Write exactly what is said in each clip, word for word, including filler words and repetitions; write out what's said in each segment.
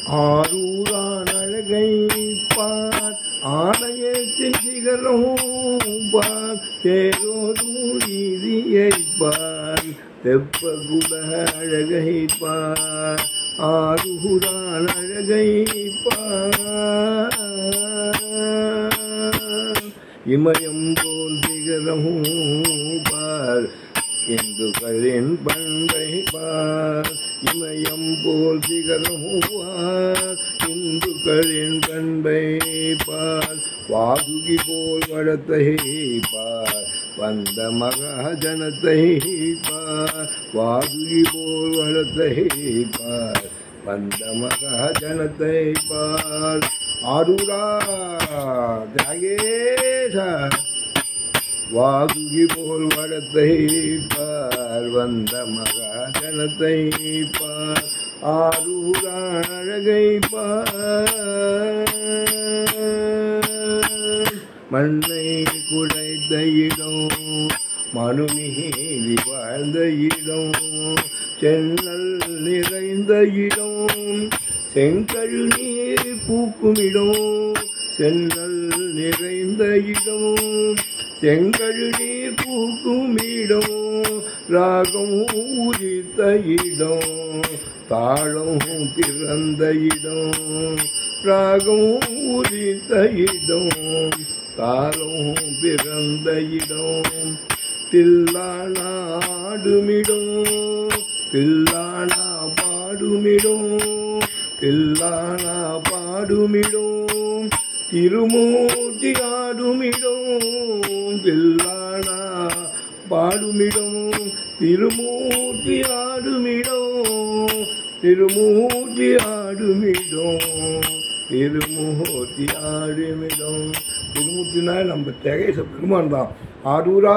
ஆரூரான் அழகை பார் ஆலயத்தின் சிகரம் பார் தேரோதூரியை பார் தெப்பகுல அழகை பார் ஆரூரான் அழகை பார் இமயம் போல் சிகரம் பார் இந்துக்களின் பண்பை பார் இமயம் போல் சிகரம் பார் இந்துக்களின் பண்பை பார் வாதுகி போல் வளத்தை பார் வந்த மகாஜனத்தை பார் வாதுகி போல் வளத்தை பார் வந்த மகாஜனத்தை பார் ஆரூரா தியாகேசா வாதுகி போல் வளத்தை பார் வந்த மகாஜனத்தை பார் ஆரூரா அழகை பார் மண்ணை குடைத்த இடம் மனுமீறி வாழ்ந்த இடம் சென்னல் நிறைந்த இடம் செங்கழு நீர் பூக்கும் இடம் சென்னல் நிறைந்த இடம் செங்கழு நீர் பூக்கும் இடம் ராகம் உதித்த இடம் தாளம் பிறந்த இடம் ராகம் உதித்த இடம் தாளம் பிறந்த இடம் தில்லானா ஆடுமிடம் தில்லானா பாடுமிடம் தில்லானா பாடுமிடம் திருமூர்த்தி ஆடுமிடம் தில்லானா பாடுமிடம் திருமூர்த்தி ஆடுமிடம் திருமூர்த்தி ஆடுமிடம் திருமூர்த்தி ஆடுமிடம் திருமூர்த்தினா நம்ம தியாகேச பெருமான் தான். ஆரூரா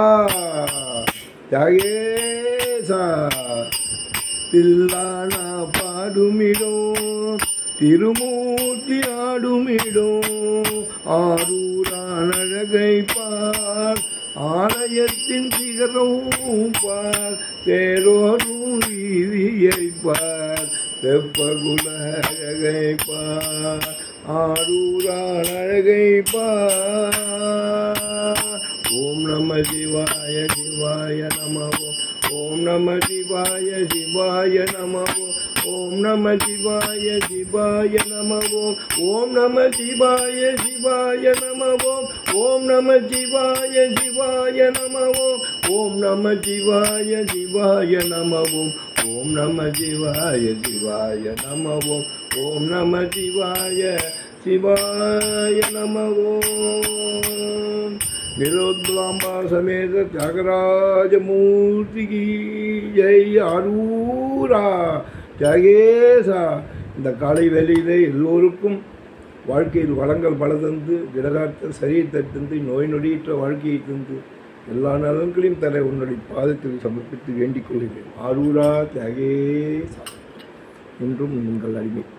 தியாகேசா தில்லானா பாடுமிடம் திருமூர்த்தி ஆடுமிடம் ஆரூரான் அழகை பார் ஆலயத்தின் சிகரம் பார் தேரோதூரியை பார் தெப்பகுல அழகை பார் ஆரூரான் அழகை பார். ஓம் நம சிவாய சிவாய நம ஓம் நம சிவாய சிவாய நம ஓம் நம சிவாய சிவாய நம ஓம் நம சிவாய சிவாய நம ஓம் நம சிவாய சிவாய நம ஓம் நம சிவாய சிவாய நம ஓம் நம சிவாய சிவாய நம ஓம் நம சிவாய சிவாய நம. நிரோத்லாம்பா சமேத தியாகராஜமூர்த்தி கி ஜெய். ஆரூரா தியாகேசா. இந்த காலை வேளையிலே எல்லோருக்கும் வாழ்க்கையில் வளங்கள் பல தந்து திடகாத்த சரீரத்தை தந்து நோய் நொடியற்ற வாழ்க்கையை தந்து எல்லா நலன்களையும் தர உன்னுடைய பாதத்தில் சமர்ப்பித்து வேண்டிக் கொள்கிறேன். ஆரூரா தியாகேசா. என்றும் உங்கள் அடிமை.